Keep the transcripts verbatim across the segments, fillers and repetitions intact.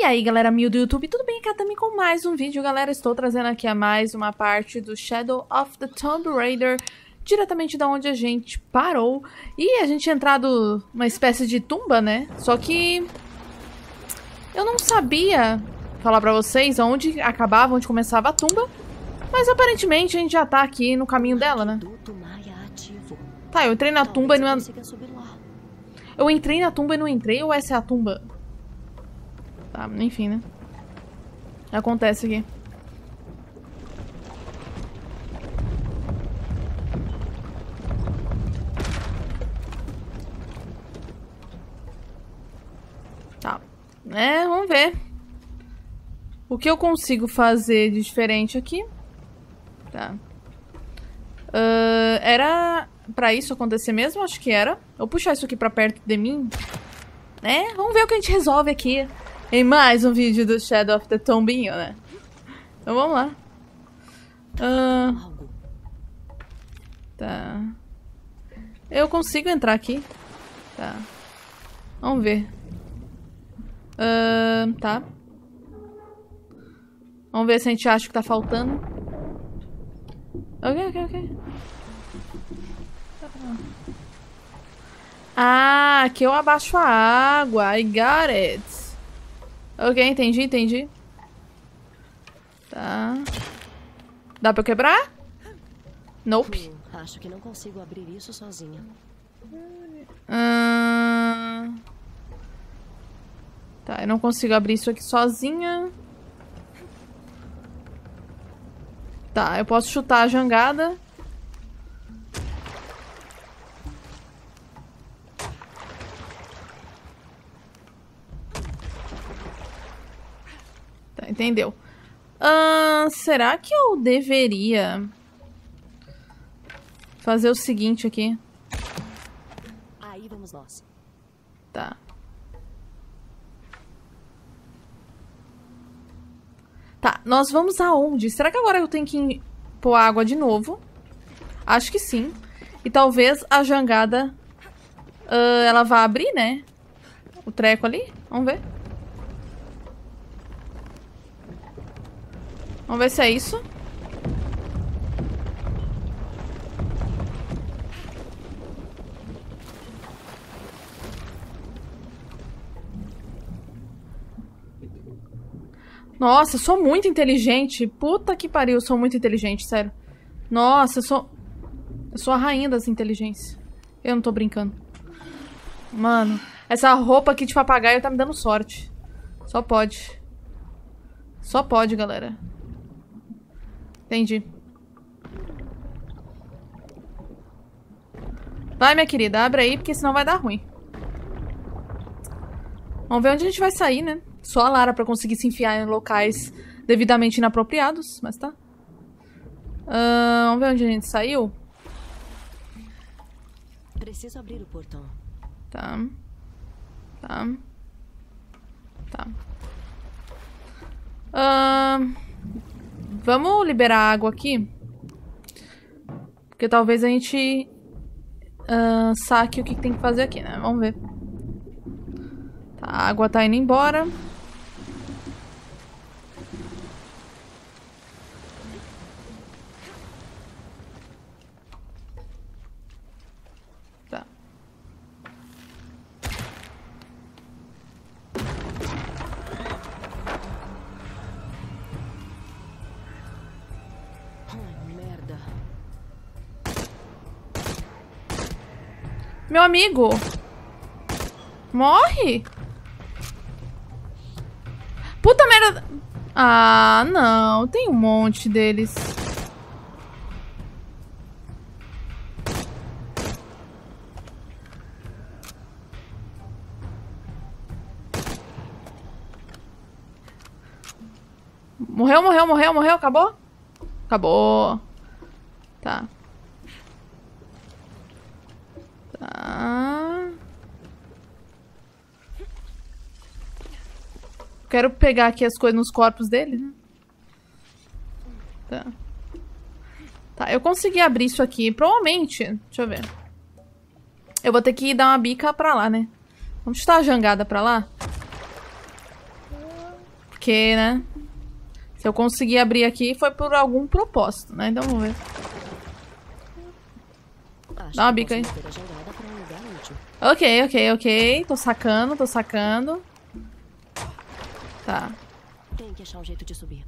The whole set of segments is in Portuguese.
aí, galera mil do YouTube, tudo bem? Aqui também com mais um vídeo, galera. Estou trazendo aqui a mais uma parte do Shadow of the Tomb Raider, diretamente da onde a gente parou. E a gente tinha entrado numa espécie de tumba, né? Só que eu não sabia falar pra vocês onde acabava, onde começava a tumba. Mas aparentemente a gente já tá aqui no caminho dela, né? Tá, eu entrei na tumba e não... Eu entrei na tumba e não entrei, ou essa é a tumba? Tá, enfim, né? Acontece aqui. Tá. É, vamos ver. O que eu consigo fazer de diferente aqui? Tá. Uh, era pra isso acontecer mesmo? Acho que era. Eu vou puxar isso aqui pra perto de mim. É, vamos ver o que a gente resolve aqui. Em mais um vídeo do Shadow of the Tombinho, né? Então vamos lá. Uh, tá. Eu consigo entrar aqui. Tá. Vamos ver. Uh, tá. Vamos ver se a gente acha que tá faltando. Ok, ok, ok. Ah, aqui eu abaixo a água. I got it. Ok, entendi, entendi. Tá. Dá pra eu quebrar? Nope. Hum, acho que não consigo abrir isso sozinha. Hum... Tá, eu não consigo abrir isso aqui sozinha. Tá, eu posso chutar a jangada. Tá, entendeu? Uh, será que eu deveria fazer o seguinte aqui? Aí vamos nós. Tá. Tá, nós vamos aonde? Será que agora eu tenho que pôr água de novo? Acho que sim. E talvez a jangada uh, ela vá abrir, né? O treco ali. Vamos ver. Vamos ver se é isso. Nossa, eu sou muito inteligente. Puta que pariu, eu sou muito inteligente, sério. Nossa, eu sou... Eu sou a rainha das inteligências. Eu não tô brincando. Mano, essa roupa aqui de papagaio tá me dando sorte. Só pode. Só pode, galera. Entendi. Vai, minha querida, abre aí, porque senão vai dar ruim. Vamos ver onde a gente vai sair, né? Só a Lara pra conseguir se enfiar em locais devidamente inapropriados, mas tá. Uh, vamos ver onde a gente saiu. Preciso abrir o portão. Tá. Tá. Tá. Uh, vamos liberar a água aqui. Porque talvez a gente uh, saque o que tem que fazer aqui, né? Vamos ver. Tá, a água tá indo embora. Tá. Ai, merda. Meu amigo! Morre! Puta merda! Ah, não. Tem um monte deles. Morreu, morreu, morreu, morreu. Acabou? Acabou. Tá. Tá. Quero pegar aqui as coisas nos corpos dele, né? Tá. Tá, eu consegui abrir isso aqui. Provavelmente. Deixa eu ver. Eu vou ter que dar uma bica pra lá, né? Vamos chutar a jangada pra lá. Porque, né? Se eu conseguir abrir aqui, foi por algum propósito, né? Então vamos ver. Acho Dá uma que bica aí. posso manter a jangada pra um lugar útil. Ok, ok, ok. Tô sacando, tô sacando. Tá. Tem que achar um jeito de subir.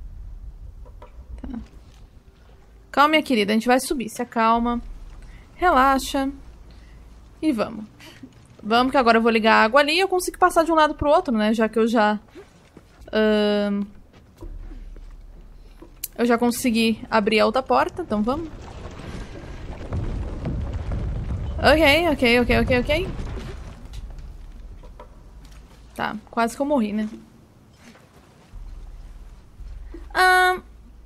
Calma, minha querida. A gente vai subir. Se acalma. Relaxa. E vamos. Vamos, que agora eu vou ligar a água ali e eu consigo passar de um lado pro outro, né? Já que eu já... ahn, eu já consegui abrir a outra porta. Então vamos. Ok, ok, ok, ok, ok. Tá. Quase que eu morri, né? Ahn...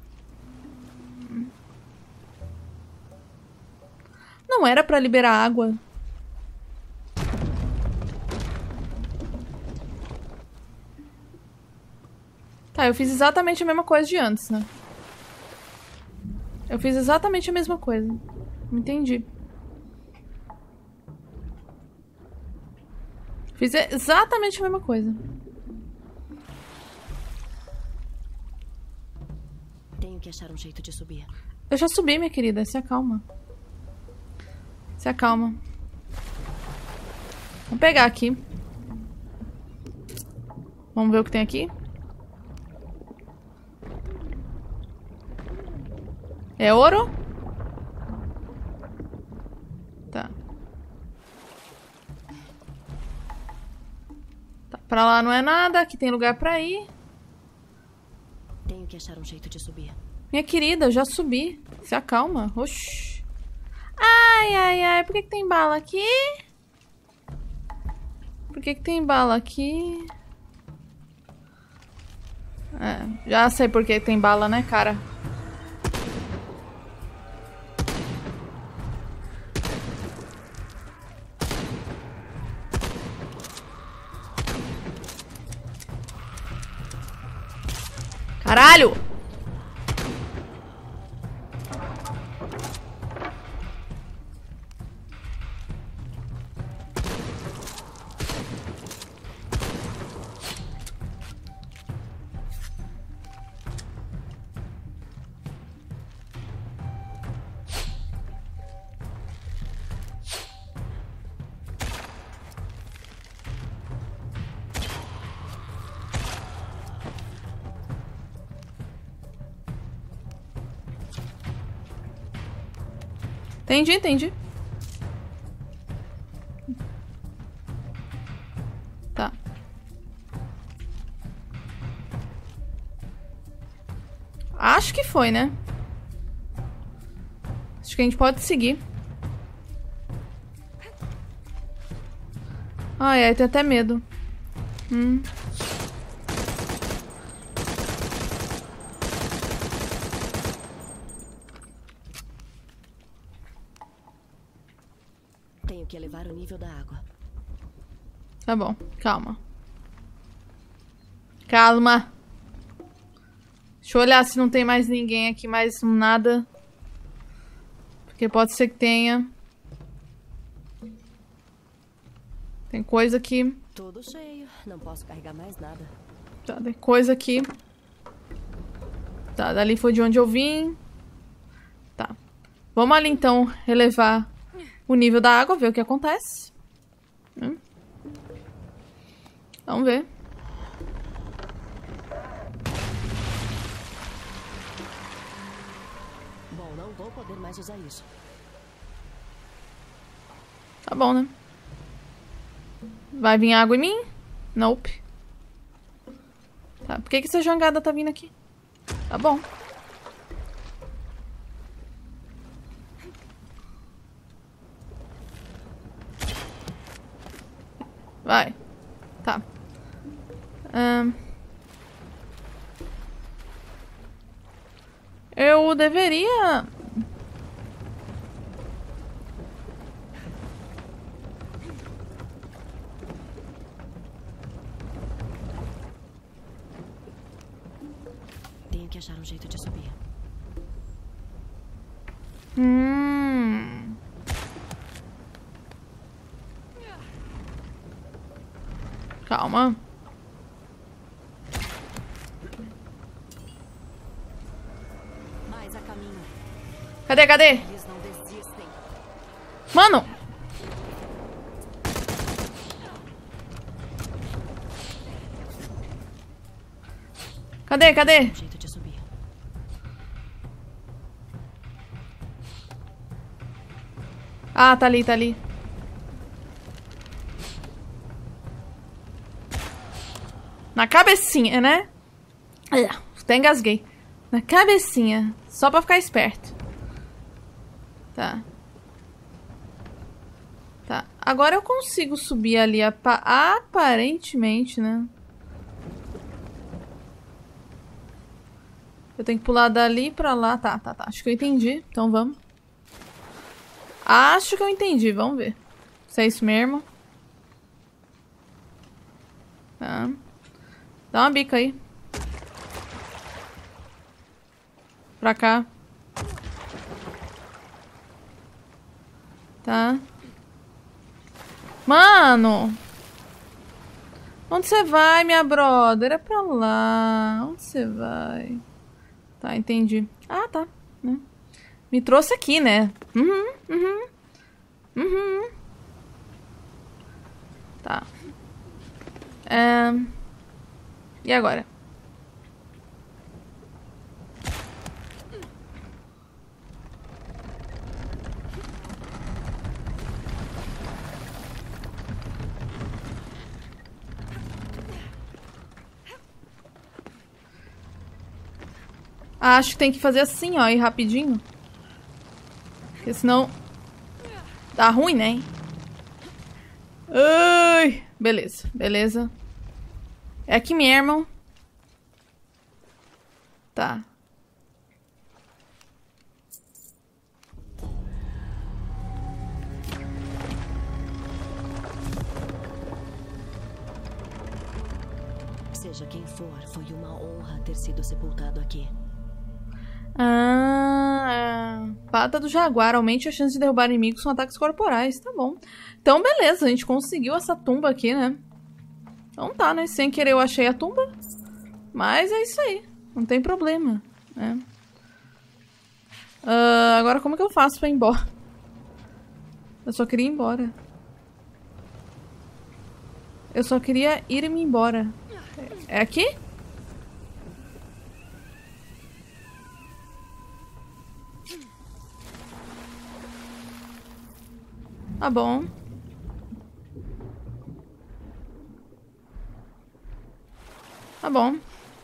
Não era pra liberar água. Tá, eu fiz exatamente a mesma coisa de antes, né? Eu fiz exatamente a mesma coisa. Não entendi. Fiz exatamente a mesma coisa. Tenho que achar um jeito de subir. Eu já subi, minha querida. Se acalma. Se acalma. Vamos pegar aqui. Vamos ver o que tem aqui. É ouro? Tá. Tá. Pra lá não é nada. Aqui tem lugar pra ir. Tenho que achar um jeito de subir. Minha querida, eu já subi. Se acalma. Oxi. Ai, ai, ai. Por que que tem bala aqui? Por que que tem bala aqui? É, já sei por que tem bala, né, cara? Caralho! Entendi, entendi. Tá. Acho que foi, né? Acho que a gente pode seguir. Ai, ai, tenho até medo. Hum. Tenho que elevar o nível da água. Tá bom, calma. Calma. Deixa eu olhar se não tem mais ninguém aqui, mais nada. Porque pode ser que tenha. Tem coisa aqui. Tudo cheio. Não posso carregar mais nada. Tá, tem coisa aqui. Tá, dali foi de onde eu vim. Tá. Vamos ali então elevar o nível da água, ver o que acontece. Hum. Vamos ver. Bom, não vou poder mais usar isso. Tá bom, né? Vai vir água em mim? Nope. Tá, por que que essa jangada tá vindo aqui? Tá bom. Vai. Tá. Ahn. Eu deveria... Tenho que achar um jeito de subir. Hum... Calma. a caminho. Cadê, cadê? Eles não desistem. Mano! Cadê, cadê? Um jeito de subir. Ah, tá ali, tá ali. Na cabecinha, né? Até engasguei. Na cabecinha. Só pra ficar esperto. Tá. Tá. Agora eu consigo subir ali. Apa aparentemente, né? Eu tenho que pular dali pra lá. Tá, tá, tá. Acho que eu entendi. Então vamos. Acho que eu entendi. Vamos ver. Se é isso mesmo. Tá. Dá uma bica aí. Pra cá. Tá. Mano! Onde você vai, minha brother? É pra lá. Onde você vai? Tá, entendi. Ah, tá. Né? Me trouxe aqui, né? Uhum, uhum. Uhum. Tá. É... E agora? Acho que tem que fazer assim, ó, ir rapidinho. Porque senão... Dá ruim, né? Ai, beleza, beleza. É aqui mesmo. Tá. Seja quem for, foi uma honra ter sido sepultado aqui. Ah, pata do jaguar. Aumente a chance de derrubar inimigos com ataques corporais. Tá bom. Então, beleza. A gente conseguiu essa tumba aqui, né? Então tá, né? Sem querer eu achei a tumba. Mas é isso aí. Não tem problema, né? Uh, agora como que eu faço pra ir embora? Eu só queria ir embora. Eu só queria ir-me embora. É aqui? Tá bom. Tá bom.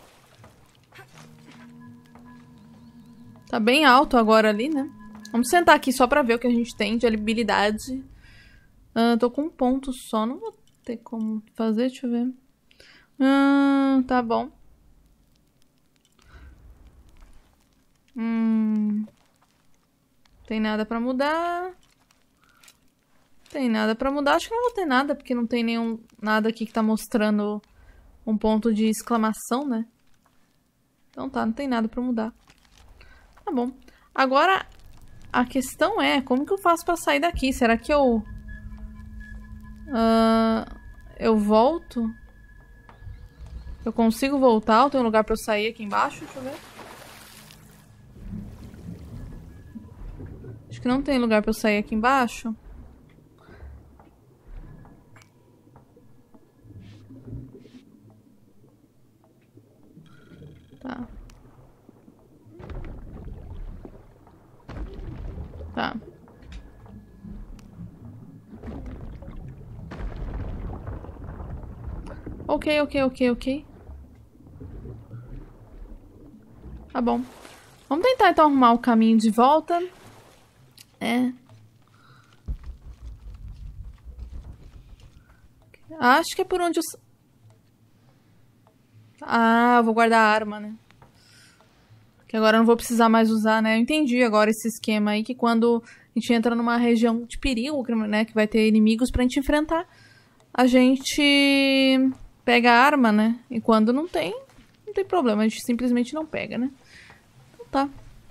Tá bem alto agora ali, né? Vamos sentar aqui só pra ver o que a gente tem de habilidade. Ah, tô com um ponto só. Não vou ter como fazer, deixa eu ver. Hum, tá bom. Hum. Tem nada pra mudar. Tem nada pra mudar. Acho que não vou ter nada, porque não tem nenhum nada aqui que tá mostrando um ponto de exclamação, né? Então tá, não tem nada pra mudar. Tá bom. Agora, a questão é, como que eu faço pra sair daqui? Será que eu... Uh, eu volto? Eu consigo voltar? Ou tem um lugar pra eu sair aqui embaixo? Deixa eu ver. Acho que não tem lugar pra eu sair aqui embaixo. Tá. Tá. Ok, ok, ok, ok. Tá bom. Vamos tentar então arrumar o caminho de volta. É. Acho que é por onde eu... Ah, eu vou guardar a arma, né? Que agora eu não vou precisar mais usar, né? Eu entendi agora esse esquema aí, que quando a gente entra numa região de perigo, né? Que vai ter inimigos pra gente enfrentar, a gente pega a arma, né? E quando não tem, não tem problema. A gente simplesmente não pega, né? Então tá.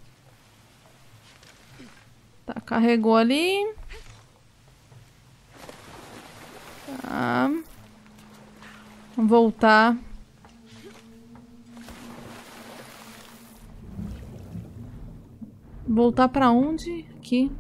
Tá, carregou ali. Tá. Vamos voltar. Voltar pra onde? Aqui.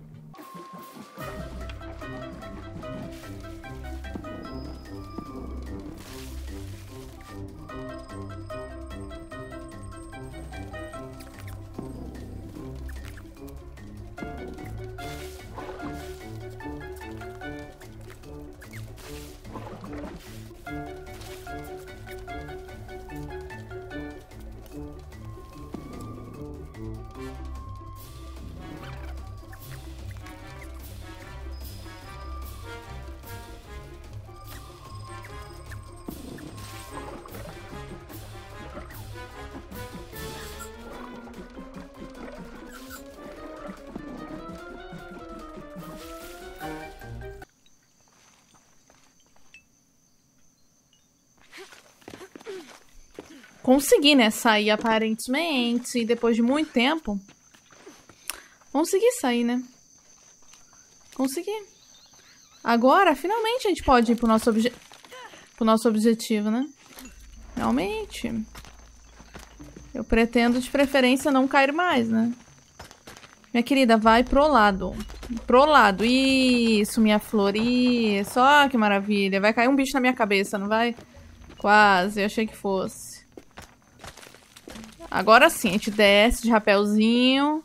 Consegui, né, sair aparentemente, depois de muito tempo. Consegui sair, né? Consegui. Agora, finalmente, a gente pode ir pro nosso, obje... pro nosso objetivo, né? Realmente. Eu pretendo, de preferência, não cair mais, né? Minha querida, vai pro lado. Pro lado. Isso, minha flor. Isso. Ó, que maravilha. Vai cair um bicho na minha cabeça, não vai? Quase. Eu achei que fosse. Agora sim, a gente desce de rapéuzinho.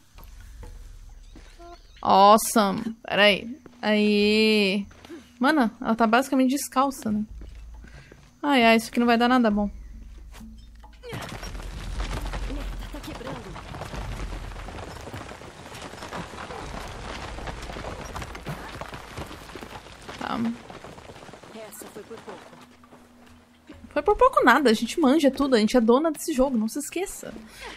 Awesome. Pera aí. Aí. Mano, ela tá basicamente descalça, né? Ai, ai, isso aqui não vai dar nada bom. Tá quebrando. Tá. Essa foi por pouco. Foi por pouco nada, a gente manja tudo, a gente é dona desse jogo, não se esqueça.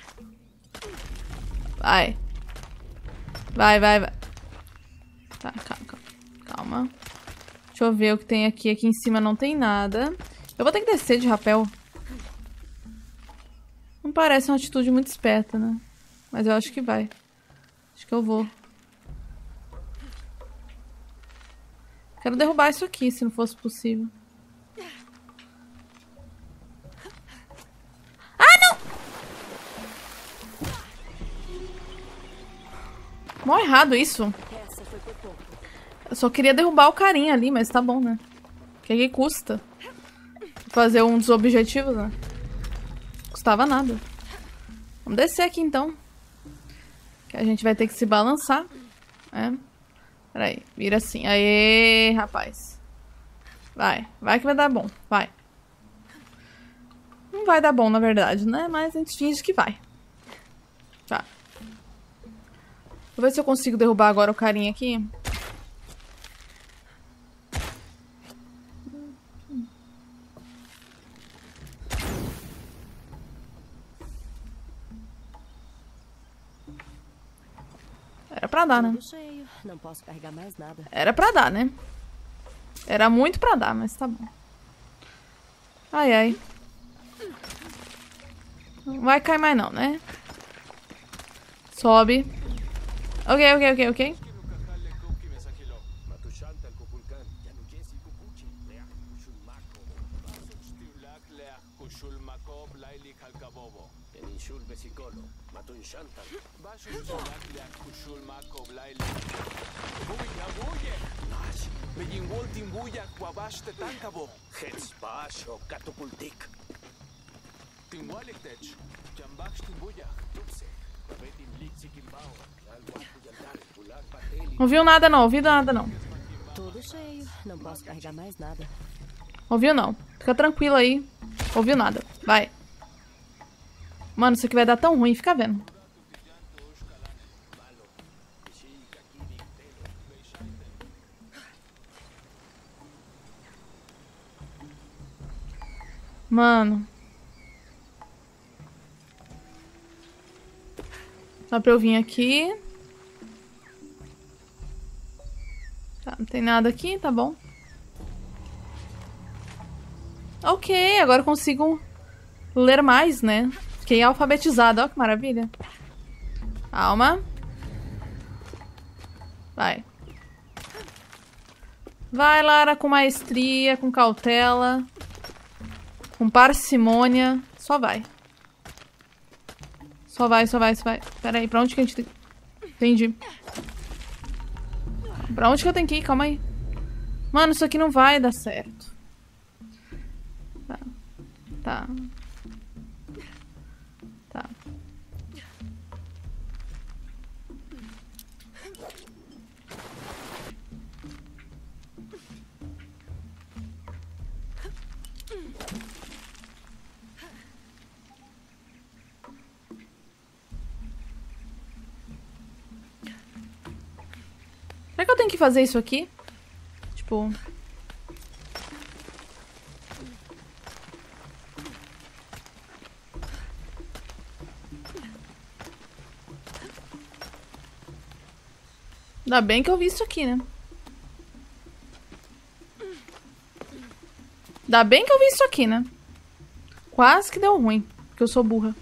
Vai. Vai, vai, vai. Tá, calma, calma. Calma. Deixa eu ver o que tem aqui. Aqui em cima não tem nada. Eu vou ter que descer de rapel. Não parece uma atitude muito esperta, né? Mas eu acho que vai. Acho que eu vou. Quero derrubar isso aqui, se não fosse possível. Mó errado isso. Eu só queria derrubar o carinha ali, mas tá bom, né? O que que custa? Fazer um dos objetivos, né? Custava nada. Vamos descer aqui, então. Que a gente vai ter que se balançar. É. Peraí, vira assim. Aê, rapaz. Vai, vai que vai dar bom. Vai. Não vai dar bom, na verdade, né? Mas a gente finge que vai. Tá. Vou ver se eu consigo derrubar agora o carinha aqui. Era pra dar, né? Tudo cheio. Não posso carregar mais nada. Era pra dar, né? Era muito pra dar, mas tá bom. Ai, ai. Não vai cair mais não, né? Sobe. Ok, ok, ok, ok. Ouviu nada não, ouviu nada não. Tudo cheio. Não posso carregar mais nada. Ouviu não. Fica tranquilo aí. Ouviu nada. Vai. Mano, isso aqui vai dar tão ruim, fica vendo. Mano. Só pra eu vir aqui. Tá, não tem nada aqui, tá bom. Ok, agora eu consigo ler mais, né? Fiquei alfabetizada, ó que maravilha. Calma. Vai. Vai, Lara, com maestria, com cautela. Com parcimônia. Só vai. Só vai, só vai, só vai. Pera aí, pra onde que a gente tem... Entendi. Pra onde que eu tenho que ir? Calma aí. Mano, isso aqui não vai dar certo. Tá. Tá. Tá. Será que eu tenho que fazer isso aqui? Tipo... Ainda bem que eu vi isso aqui, né? Ainda bem que eu vi isso aqui, né? Quase que deu ruim, porque eu sou burra.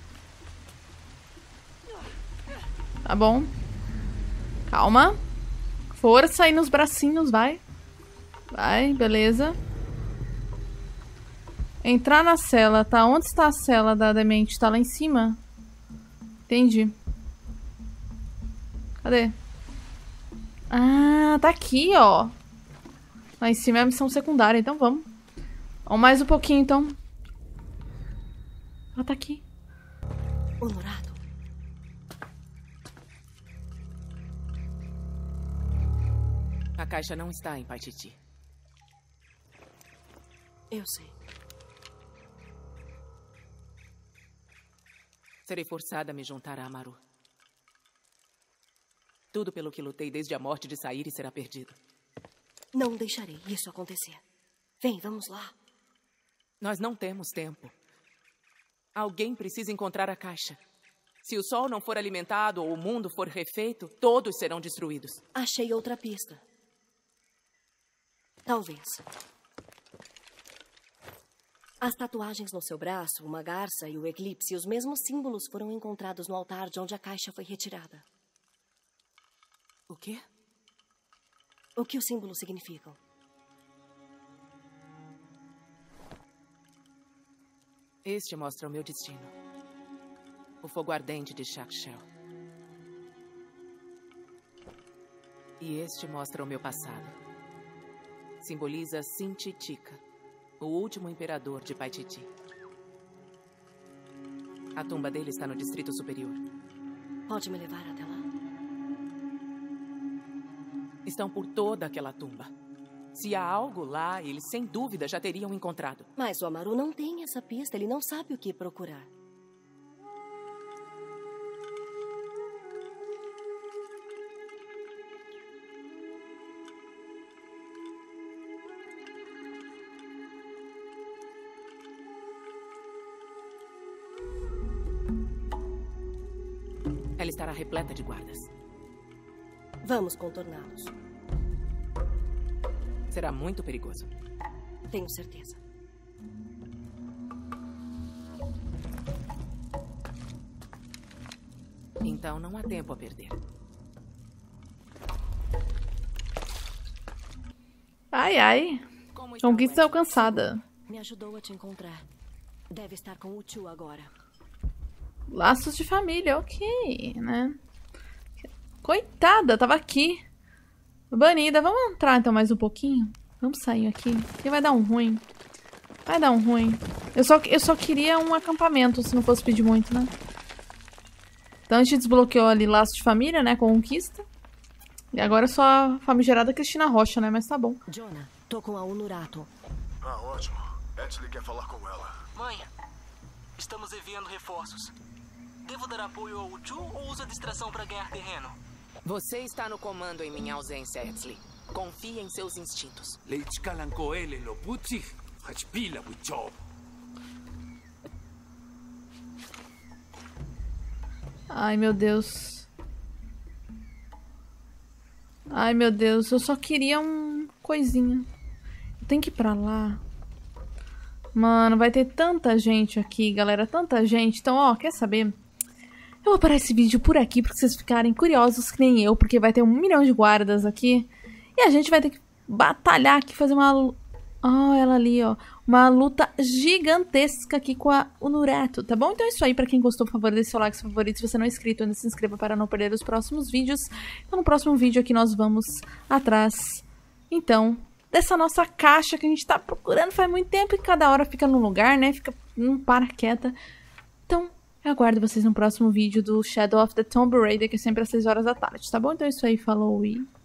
Tá bom. Calma. Força aí nos bracinhos, vai. Vai, beleza. Entrar na cela, tá? Onde está a cela da demente? Tá lá em cima? Entendi. Cadê? Ah, tá aqui, ó. Lá em cima é a missão secundária, então vamos. Vamos mais um pouquinho, então. Ela tá aqui. Honorado. A caixa não está em Paititi. Eu sei. Serei forçada a me juntar a Amaru. Tudo pelo que lutei desde a morte de Sairi será perdido. Não deixarei isso acontecer. Vem, vamos lá. Nós não temos tempo. Alguém precisa encontrar a caixa. Se o sol não for alimentado ou o mundo for refeito, todos serão destruídos. Achei outra pista. Talvez. As tatuagens no seu braço, uma garça e o eclipse, os mesmos símbolos foram encontrados no altar de onde a caixa foi retirada. O quê? O que os símbolos significam? Este mostra o meu destino. O fogo ardente de Chakshel. E este mostra o meu passado. Simboliza Sintitika, o último imperador de Paititi. A tumba dele está no Distrito Superior. Pode me levar até lá? Estão por toda aquela tumba. Se há algo lá, eles sem dúvida já teriam encontrado. Mas o Amaru não tem essa pista, ele não sabe o que procurar. Ela estará repleta de guardas. Vamos contorná-los. Será muito perigoso. Tenho certeza. Então não há tempo a perder. Ai, ai. Conquista alcançada. Me ajudou a te encontrar. Deve estar com o tio agora. Laços de família, ok, né? Coitada, tava aqui. Banida. Vamos entrar então mais um pouquinho? Vamos sair aqui, porque vai dar um ruim. Vai dar um ruim. Eu só, eu só queria um acampamento, se não fosse pedir muito, né? Então a gente desbloqueou ali laço de família, né? Conquista. E agora é só a famigerada Cristina Rocha, né? Mas tá bom. Jonah, tô com a Unurato. Ah, ótimo. Ashley quer falar com ela. Mãe, estamos enviando reforços. Devo dar apoio ao Uchu ou uso a distração para ganhar terreno? Você está no comando em minha ausência, Edsley. Confie em seus instintos. Ai, meu Deus. Ai, meu Deus. Eu só queria um coisinha. Eu tenho que ir pra lá. Mano, vai ter tanta gente aqui, galera. Tanta gente. Então, ó, quer saber? Eu vou parar esse vídeo por aqui pra vocês ficarem curiosos que nem eu. Porque vai ter um milhão de guardas aqui. E a gente vai ter que batalhar aqui, fazer uma... Ó, oh, ela ali, ó. uma luta gigantesca aqui com a Unuratu, tá bom? Então é isso aí, pra quem gostou, por favor, deixe seu like, seu favorito. Se você não é inscrito, ainda se inscreva para não perder os próximos vídeos. Então no próximo vídeo aqui nós vamos atrás, então, dessa nossa caixa que a gente tá procurando faz muito tempo e cada hora fica num lugar, né? Fica, não para quieta. Então, eu aguardo vocês no próximo vídeo do Shadow of the Tomb Raider, que é sempre às seis horas da tarde, tá bom? Então é isso aí, falou e...